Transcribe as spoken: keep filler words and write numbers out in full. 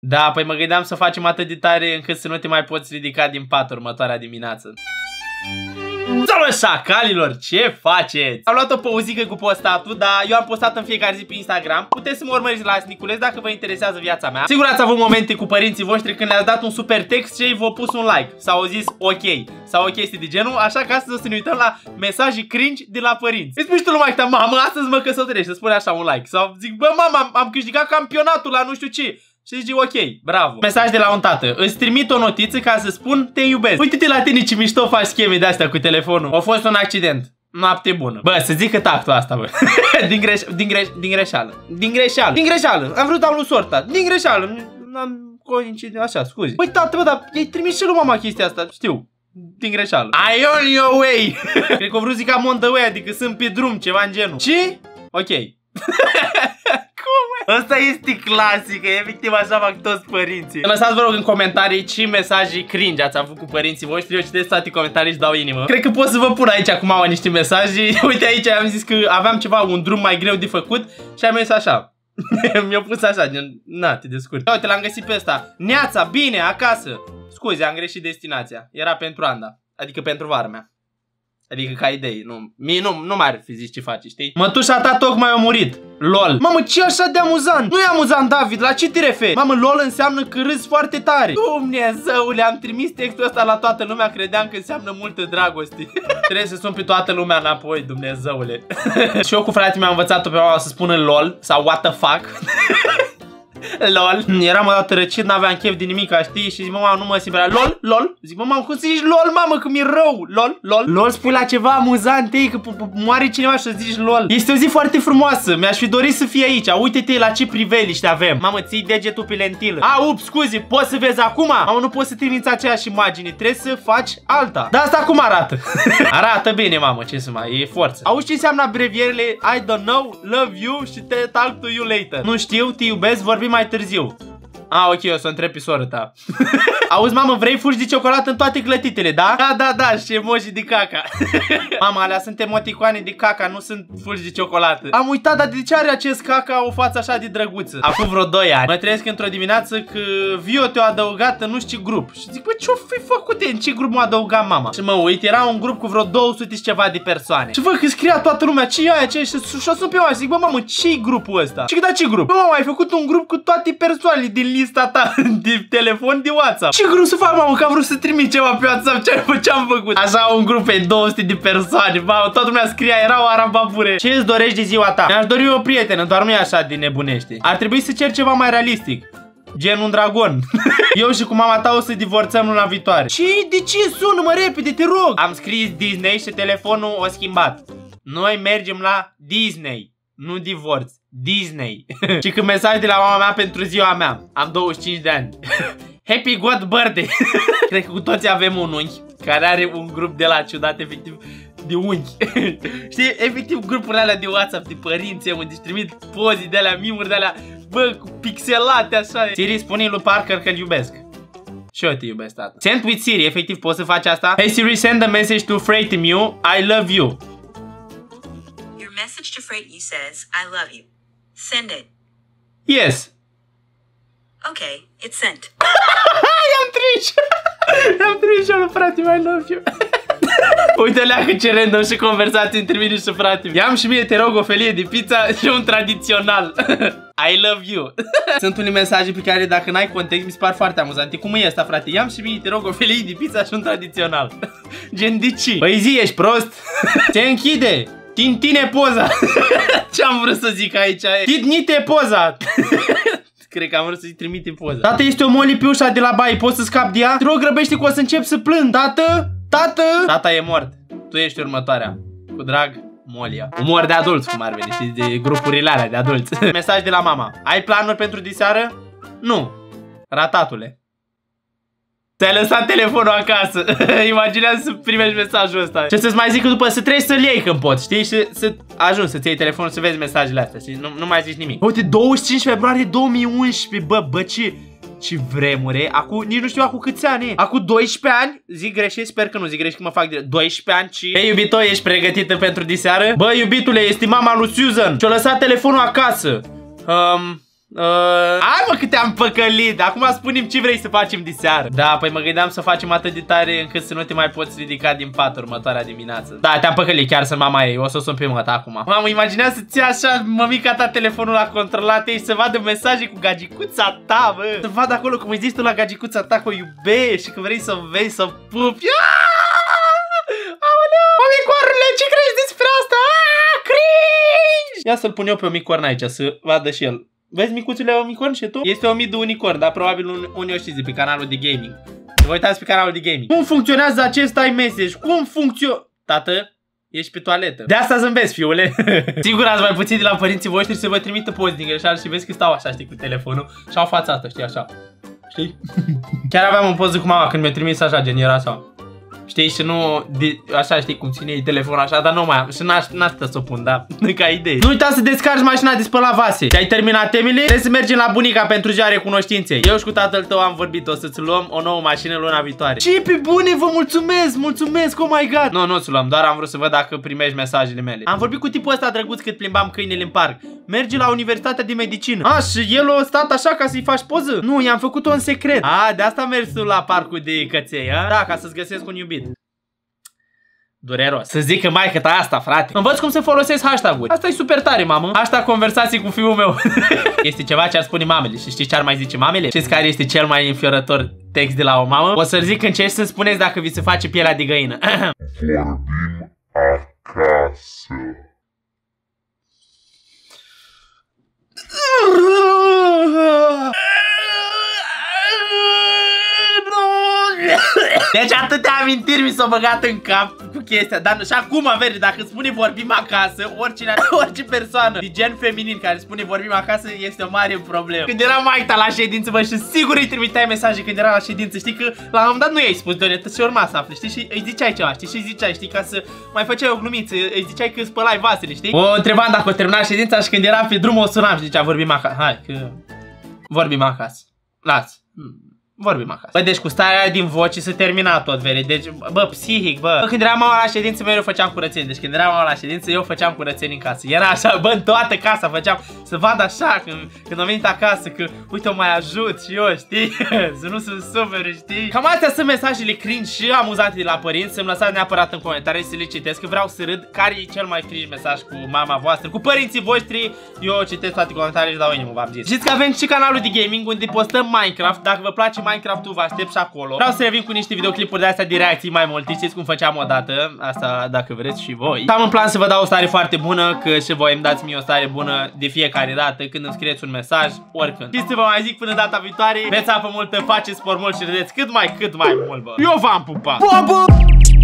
Da, păi mă gândeam să facem atât de tare încât să nu te mai poți ridica din pat următoarea dimineață. Salut, șacalilor, ce faceți? Am luat o pauzică cu postatul, dar eu am postat în fiecare zi pe Instagram. Puteți să mă urmăriți la Sniculeț dacă vă interesează viața mea. Sigur ați avut momente cu părinții voștri când le-ați dat un super text și ei v-au pus un like sau au zis ok sau o chestie de genul, așa că astăzi o să ne uităm la mesaje cringe de la părinți. Îi spui tu lumea că mamă, astăzi mă căsătorești, să spune așa un like. Sau zic, bă mama, am câștigat campionatul la nu știu ce. Și zici, ok, bravo. Mesaj de la un tată. Îți trimit o notiță ca să spun te iubesc. Uite-te la tine ce mișto faci scheme de astea cu telefonul. A fost un accident. Noapte bună. Bă, să zic că tactul asta, bă. din, greș din, greș din greșeală. Din greșeală. Din greșeală. Am vrut dau sorta. Din greșeală. N-am coincident. Așa, scuze. Păi, tată, bă, dar i-ai trimis și lui mama chestia asta. Știu. Din greșeală. I on your way. Cred că o vrut zic am on the way, adică sunt pe drum, ceva în genul. Ce? Ok. Asta este clasic, efectiv așa fac toți părinții. Lăsați vă rog în comentarii ce mesaje cringe ați avut cu părinții voștri. Eu citesc toate comentarii și dau inimă. Cred că pot să vă pun aici acum au niște mesaje. Uite aici am zis că aveam ceva, un drum mai greu de făcut și am mers așa. Mi-a pus așa, gen, na, te descurci. Uite, l-am găsit pe ăsta. Neața, bine, acasă. Scuze, am greșit destinația. Era pentru Anda, adică pentru vara mea. Adică ca idei, nu, mie nu, nu mai ar fi zis ce faci, știi? Mătușa ta tocmai a murit. LOL. Mamă, ce așa de amuzant? Nu e amuzant, David, la ce te referi? Mamă, LOL înseamnă că râzi foarte tare. Dumnezeule, am trimis textul ăsta la toată lumea, credeam că înseamnă multă dragoste. Trebuie să sun pe toată lumea înapoi, Dumnezeule. Și eu cu fratele mi-am învățat-o pe mama să spună LOL sau what the fuck. LOL. Eram o dată răcit, n-aveam chef de nimic, știi? Și zic, mama, nu mă simt prea. LOL, LOL. Zic, mama, cum să zici LOL, mamă, că mi-e rău. LOL, LOL. LOL, spui la ceva amuzant, ei, că moare cineva și zici LOL. Este o zi foarte frumoasă, mi-aș fi dorit să fie aici. Uite-te la ce priveliște avem. Mamă, ții degetul pe lentilă. A, up, scuze, poți să vezi acum? Mamă, nu poți să trimiți aceeași imagine, trebuie să faci alta. Dar asta cum arată? Arată bine, mamă, ce să mai, e forță. Auzi ce înseamnă abrevierile I don't know, love you și te talk to you later? Nu știu, te iubesc, vorbim mai târziu. Ah, ok, o să întreb pe soră ta. Auzi, mamă, vrei fulgi de ciocolată în toate clătitele, da? Da, da, da, și emoji de caca. Mama, alea sunt emoticoane de caca, nu sunt fulgi de ciocolată. Am uitat, dar de ce are acest caca o față așa de drăguță? Acum vreo doi ani mă trezesc într-o dimineață că Vio te-a adăugat în nu știu ce grup. Și zic, bă, ce-o fi făcut? În ce grup m-a adăugat mama? Și mă uit, era un grup cu vreo două sute și ceva de persoane. Și văd că scria toată lumea, ce e aia, ce e? Și o sun pe mama și zic, bă, mamă, ce-i grupul ăsta? Și da, ce grup? Bă, mama, ai făcut un grup cu toate persoanele din lista ta de telefon, de WhatsApp. Ce grup să fac, mamă, că am vrut să trimit ceva pe WhatsApp, ce am făcut? Așa un grup pe două sute de persoane, mamă, toată lumea scria, erau arababure. Ce îți dorești de ziua ta? Mi-aș dori o prietenă, doar nu e așa de nebunește. Ar trebui să cer ceva mai realistic. Gen un dragon. Eu și cu mama ta o să divorțăm luna viitoare. Ce? De ce? Sună-mă repede, te rog. Am scris Disney și telefonul o schimbat. Noi mergem la Disney, nu divorț. Disney. Și când mesaj de la mama mea pentru ziua mea. Am douăzeci și cinci de ani. Happy God birthday. Cred că cu toții avem un unchi care are un grup de la ciudat, efectiv, de unchi. Știi, efectiv grupurile alea de WhatsApp de părinți unde își trimit poze de alea, mimuri de alea, bă, cu pixelate așa. Siri, spune-i lui Parker că-l iubesc. Și eu te iubesc, tata. Send with Siri, efectiv poți să faci asta. Hey Siri, send a message to Freightemu. I love you. Your message to Freightemu says I love you. Send it. Yes. Okay, it's sent. I-am trimis. I-am trimis eu lui frate, I love you. Uite leacă ce random și conversații între mine și frate. I-am și mie, te rog, o felie de pizza și un tradițional. I love you. Sunt unii mesaje pe care dacă n-ai context mi se par foarte amuzante. Cum e asta, frate? I-am și mie, te rog, o felie de pizza și un tradițional. Gen de ce? Păi zi, ești prost? Se închide. Tintine poza. Ce-am vrut să zic aici? Tintine poza. Cred că am vrut să-i trimite poza. Tată, este o Molly pe ușa de la baie, poți să scapi de ea? Te rog, grăbește că o să încep să plâng. Tată? Tată? Tata e mort. Tu ești următoarea. Cu drag, Molia. Umor de adulți, cum ar veni, știi, de grupurile alea de adulți. Mesaj de la mama. Ai planuri pentru diseară? Nu. Ratatule. Ți-ai lăsat telefonul acasă. Imaginează să primești mesajul ăsta. Ce să-ți mai zic că după să treci să-l iei când poți, știi? Și să ajungi să-ți iei telefonul să vezi mesajele astea, știi? Nu, nu mai zici nimic. Uite, douăzeci și cinci februarie două mii unsprezece. Bă, bă, ce... Ce vremuri, acum, nici nu știu acum câți ani. Acum doisprezece ani, zic greșit, sper că nu zic greșit, că mă fac de doisprezece ani. Și... Ei, iubito, ești pregătită pentru diseară? Bă, iubitule, este mama lui Susan și-a lăsat telefonul acasă. Um, Uh, hai mă că te-am păcălit. Acum spune-mi ce vrei să facem de seară. Da, păi mă gândeam să facem atât de tare încât să nu te mai poți ridica din pat următoarea dimineață. Da, te-am păcălit, chiar sunt mama ei. O să o sun pe măta acum. Mamă, imaginează-ți așa mămica ta telefonul la controlat ei, să vadă mesaje cu gagicuța ta, bă. Să vadă acolo cum îi zici tu la gagicuța ta că o iubești și că vrei să o vezi, să o pupi. Aoleu! Omicoarule, ce crezi despre asta? Aaaa, cringe! Ia să-l pun eu pe Omicorn aici, să vadă și el. Vezi micuțule Omicorn și tu? Este Omidu Unicorn, dar probabil un, unii o știți de pe canalul de gaming. Vă uitați pe canalul de gaming. Cum funcționează acest iMessage? Cum funcționează? Tată, ești pe toaletă. De asta zâmbesc, fiule. Sigur ați mai puțin de la părinții voștri să vă trimită post din greșeală și vezi că stau așa, știi, cu telefonul și au fața asta, știi, așa. Știi? Chiar aveam un poză cu mama când mi-a trimis așa, gen era așa. Știi, și nu, de, așa știi cum ține telefonul așa, dar nu mai am, și n-aș putea să o pun, da, ca idee. Nu uita să descarci mașina de spălat vase. Și ai terminat temele? Trebuie să mergem la bunica pentru ziua recunoștinței. Eu și cu tatăl tău am vorbit, o să-ți luăm o nouă mașină luna viitoare. Ce pe bune, vă mulțumesc, mulțumesc, oh my god. Nu, nu-ți luăm, doar am vrut să văd dacă primești mesajele mele. Am vorbit cu tipul ăsta drăguț cât plimbam câinele în parc. Merge la Universitatea de Medicină. A, și el a stat așa ca să-i faci poză? Nu, i-am făcut-o în secret. A, de asta mergi tu la parcul de căței, a? Da, ca să-ți găsesc un iubit. Dureros. Să zic că maică-ta asta, frate. Învăț cum să folosesc hashtag-uri. Asta e super tare, mamă. Hashtag conversații cu fiul meu. Este ceva ce ar spune mamele. Și știți ce ar mai zice mamele? Știți care este cel mai înfiorător text de la o mamă? O să-l zic încerci să spuneți dacă vi se face pielea de găină. Vorbim acasă. Deci atâtea amintiri mi s-au băgat în cap cu chestia. Dar și acum, vede, dacă spune vorbim acasă, oricine, orice persoană de gen feminin care spune vorbim acasă este o mare problemă. Când era maica la ședință, bă, și sigur îi trimiteai mesaje când era la ședință. Știi că la un moment dat nu i-ai spus de și urma să afli, știi? Și îi ziceai ceva, știi? Și îi ziceai, știi, ca să mai făceai o glumiță, îi ziceai că spălai vasele, știi? O întrebam dacă o termina ședința și când era pe drum o sunam și zicea vorbim acasă. Hai, că vorbim acasă. Las. Vorbim acasă. Bă, deci cu starea aia din voce se termina tot, vede. Deci, bă, psihic, bă. Bă, când era mama la ședință, eu făceam curățenie. Deci când era mama la ședință, eu făceam curățenie în casă. Era așa, bă, în toată casa făceam. Să vad așa, când, când am venit acasă, că, uite, o mai ajut și eu, știi? Să nu se supere, știi? Cam astea sunt mesajele cringe și amuzante de la părinți. Să-mi lăsați neapărat în comentarii să le citesc, că vreau să râd. Care e cel mai cringe mesaj cu mama voastră, cu părinții voștri? Eu citesc toate comentariile și dau inimă, v-am zis. Știți că avem și canalul de gaming unde postăm Minecraft. Dacă vă place Minecraft, vă aștept și acolo. Vreau să revin cu niște videoclipuri de astea de reacții mai multe. Știți cum făceam odată. Asta dacă vreți și voi. Am în plan să vă dau o stare foarte bună, că și voi îmi dați mie o stare bună de fiecare dată când îmi scrieți un mesaj, oricând. Știți să vă mai zic până data viitoare. Veți apă multă, faceți spor mult și râdeți cât mai cât mai mult, bă. Eu v-am pupat.